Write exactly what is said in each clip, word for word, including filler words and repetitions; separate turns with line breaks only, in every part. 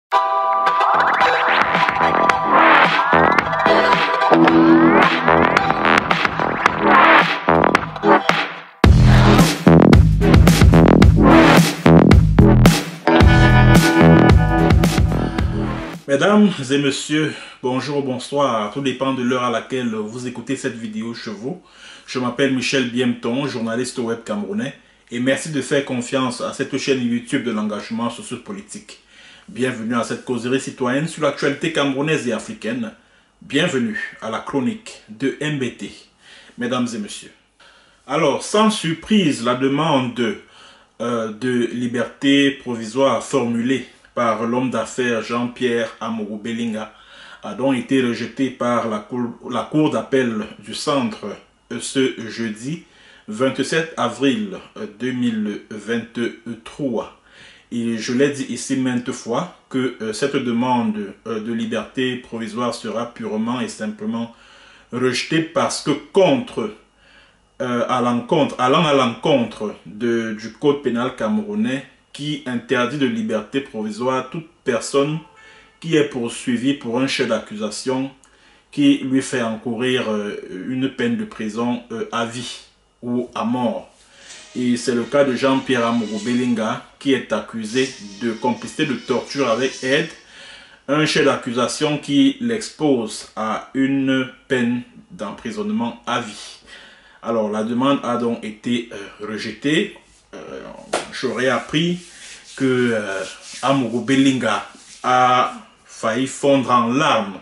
Mesdames et messieurs, bonjour, bonsoir, tout dépend de l'heure à laquelle vous écoutez cette vidéo chez vous. Je m'appelle Michel Biemton, journaliste web camerounais, et merci de faire confiance à cette chaîne YouTube de l'engagement sociopolitique. Bienvenue à cette causerie citoyenne sur l'actualité camerounaise et africaine. Bienvenue à la chronique de M B T, mesdames et messieurs. Alors, sans surprise, la demande euh, de liberté provisoire formulée par l'homme d'affaires Jean-Pierre Amourou Belinga a donc été rejeté par la cour, la cour d'appel du centre ce jeudi vingt-sept avril deux mille vingt-trois. Et je l'ai dit ici maintes fois que euh, cette demande euh, de liberté provisoire sera purement et simplement rejetée parce que contre, euh, à l'encontre, allant à l'encontre du code pénal camerounais qui interdit de liberté provisoire toute personne qui est poursuivie pour un chef d'accusation qui lui fait encourir euh, une peine de prison euh, à vie ou à mort. Et c'est le cas de Jean-Pierre Amourou Belinga qui est accusé de complicité de torture avec aide, un chef d'accusation qui l'expose à une peine d'emprisonnement à vie. Alors la demande a donc été euh, rejetée. Euh, J'aurais appris que euh, Amourou Belinga a failli fondre en larmes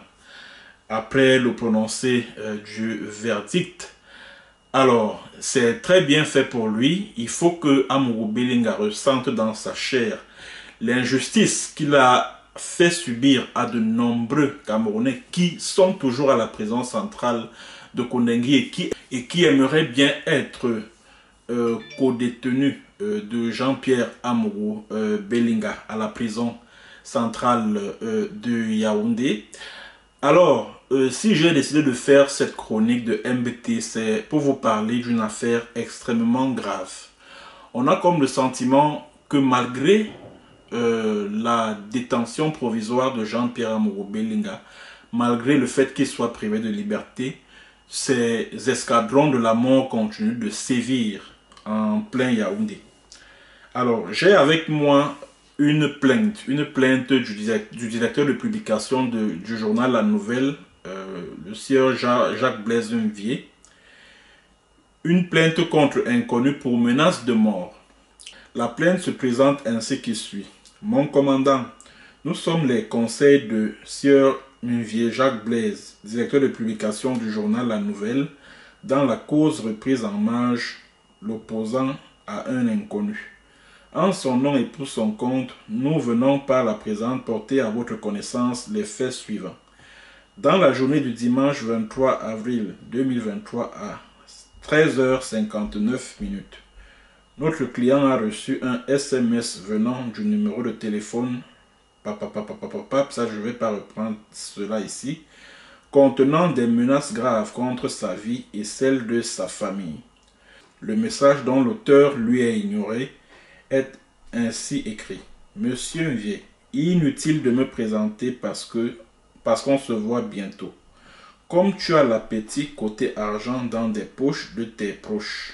après le prononcé euh, du verdict. Alors, c'est très bien fait pour lui. Il faut que Amourou Belinga ressente dans sa chair l'injustice qu'il a fait subir à de nombreux Camerounais qui sont toujours à la prison centrale de Kondengui et qui, et qui aimeraient bien être euh, co-détenus euh, de Jean-Pierre Amourou euh, Belinga à la prison centrale euh, de Yaoundé. Alors, euh, si j'ai décidé de faire cette chronique de M B T, c'est pour vous parler d'une affaire extrêmement grave. On a comme le sentiment que malgré euh, la détention provisoire de Jean-Pierre Amourou Belinga, malgré le fait qu'il soit privé de liberté, ces escadrons de la mort continuent de sévir en plein Yaoundé. Alors, j'ai avec moi une plainte, une plainte du, du directeur de publication de, du journal La Nouvelle, euh, le sieur Jacques Blaise Vier, une plainte contre inconnu pour menace de mort. La plainte se présente ainsi qui suit. Mon commandant, nous sommes les conseils de sieur Vier Jacques Blaise, directeur de publication du journal La Nouvelle, dans la cause reprise en marge l'opposant à un inconnu. En son nom et pour son compte, nous venons par la présente porter à votre connaissance les faits suivants. Dans la journée du dimanche vingt-trois avril deux mille vingt-trois à treize heures cinquante-neuf, notre client a reçu un S M S venant du numéro de téléphone, papapapapapap, ça je ne vais pas reprendre cela ici, contenant des menaces graves contre sa vie et celle de sa famille. Le message dont l'auteur lui est ignoré est ainsi écrit. Monsieur Vier, inutile de me présenter parce que parce qu'on se voit bientôt. Comme tu as l'appétit côté argent dans des poches de tes proches.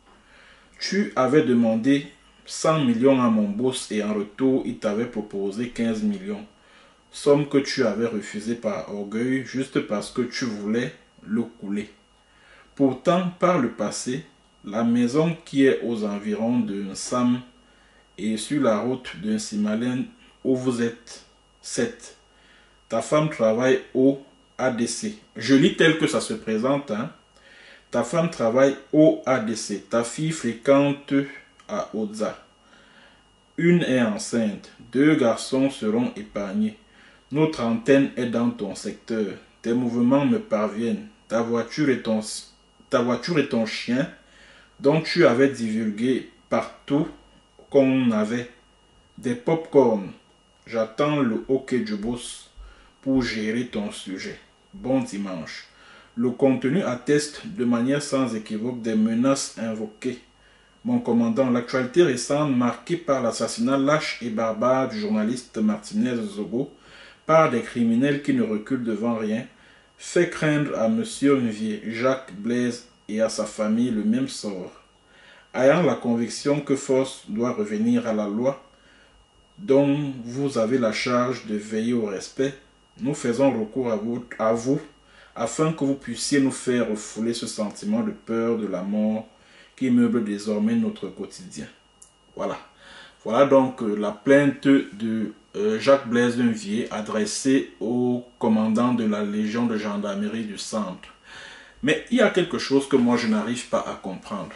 Tu avais demandé cent millions à mon boss et en retour, il t'avait proposé quinze millions. Somme que tu avais refusée par orgueil juste parce que tu voulais le couler. Pourtant, par le passé, la maison qui est aux environs de Sam et sur la route d'un Simalène où vous êtes, sept. Ta femme travaille au A D C. Je lis tel que ça se présente. Hein. Ta femme travaille au A D C. Ta fille fréquente à Oza. Une est enceinte. Deux garçons seront épargnés. Notre antenne est dans ton secteur. Tes mouvements me parviennent. Ta voiture et ton, ta voiture et ton chien dont tu avais divulgué partout qu'on avait des pop-corn. J'attends le hockey du boss pour gérer ton sujet. Bon dimanche. Le contenu atteste de manière sans équivoque des menaces invoquées Mon commandant, l'actualité récente marquée par l'assassinat lâche et barbare du journaliste Martinez Zogo par des criminels qui ne reculent devant rien fait craindre à M. Nvier, Jacques Blaise et à sa famille le même sort. Ayant la conviction que force doit revenir à la loi dont vous avez la charge de veiller au respect, nous faisons recours à vous, à vous afin que vous puissiez nous faire refouler ce sentiment de peur de la mort qui meuble désormais notre quotidien. Voilà. Voilà donc euh, la plainte de euh, Jacques Blaise Nvier adressée au commandant de la Légion de gendarmerie du centre. Mais il y a quelque chose que moi je n'arrive pas à comprendre.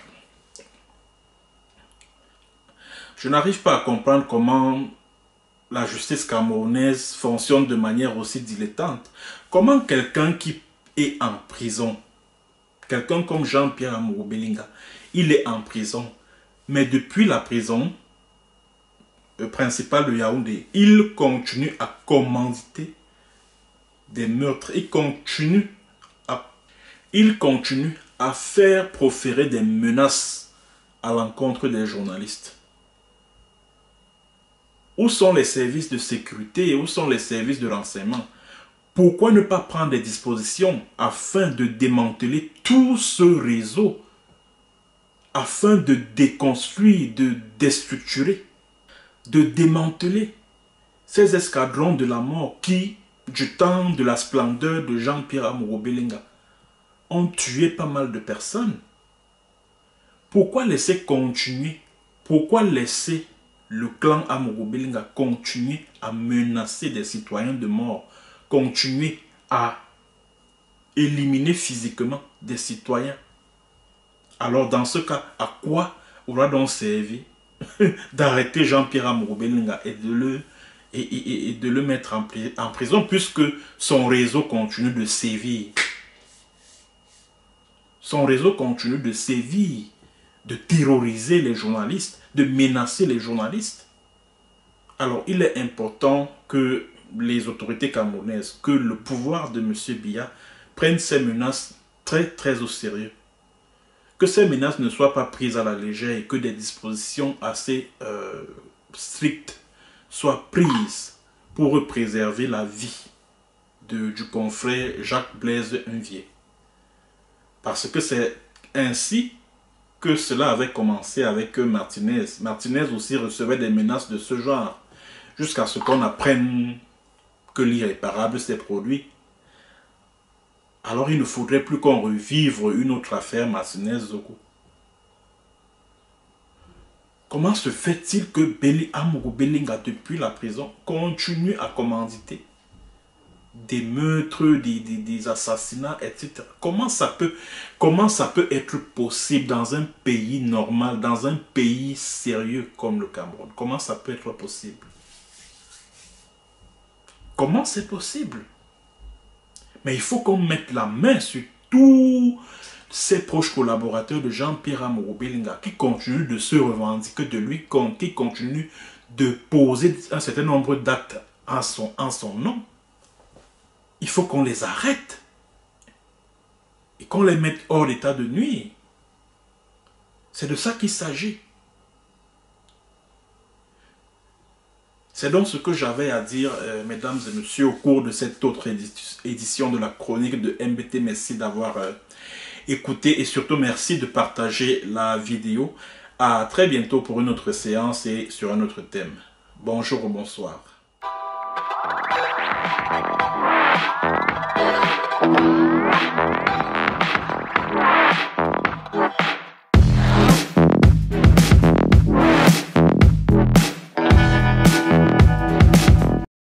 Je n'arrive pas à comprendre comment la justice camerounaise fonctionne de manière aussi dilettante. Comment quelqu'un qui est en prison, quelqu'un comme Jean-Pierre Amourou Belinga, il est en prison, mais depuis la prison principale de Yaoundé, il continue à commanditer des meurtres, il continue à, il continue à faire proférer des menaces à l'encontre des journalistes. Où sont les services de sécurité et où sont les services de renseignement? Pourquoi ne pas prendre des dispositions afin de démanteler tout ce réseau, afin de déconstruire, de déstructurer, de démanteler ces escadrons de la mort qui, du temps de la splendeur de Jean-Pierre Amourou Belinga, ont tué pas mal de personnes? Pourquoi laisser continuer? Pourquoi laisser le clan Amourou Belinga continuer à menacer des citoyens de mort, continuer à éliminer physiquement des citoyens? Alors dans ce cas, à quoi aura donc servi d'arrêter Jean-Pierre Amourou Belinga et de le, et, et, et de le mettre en, en prison puisque son réseau continue de sévir? Son réseau continue de sévir, de terroriser les journalistes, de menacer les journalistes. Alors, il est important que les autorités camerounaises, que le pouvoir de M. Biya prennent ces menaces très très au sérieux. Que ces menaces ne soient pas prises à la légère et que des dispositions assez euh, strictes soient prises pour préserver la vie de, du confrère Jacques Blaise Nvier. Parce que c'est ainsi que cela avait commencé avec Martinez. Martinez aussi recevait des menaces de ce genre, jusqu'à ce qu'on apprenne que l'irréparable s'est produit. Alors il ne faudrait plus qu'on revive une autre affaire Martinez-Zogo. Comment se fait-il que Beli Amourou Belinga, depuis la prison, continue à commanditer des meurtres, des, des, des assassinats, et cetera. Comment ça peut, comment ça peut être possible dans un pays normal, dans un pays sérieux comme le Cameroun? Comment ça peut être possible? Comment c'est possible? Mais il faut qu'on mette la main sur tous ces proches collaborateurs de Jean-Pierre Amourou Belinga qui continuent de se revendiquer de lui, qui continuent de poser un certain nombre d'actes en son, en son nom. Il faut qu'on les arrête et qu'on les mette hors d'état de nuire. C'est de ça qu'il s'agit. C'est donc ce que j'avais à dire, euh, mesdames et messieurs, au cours de cette autre édition de la chronique de M B T. Merci d'avoir euh, écouté et surtout merci de partager la vidéo. À très bientôt pour une autre séance et sur un autre thème. Bonjour ou bonsoir.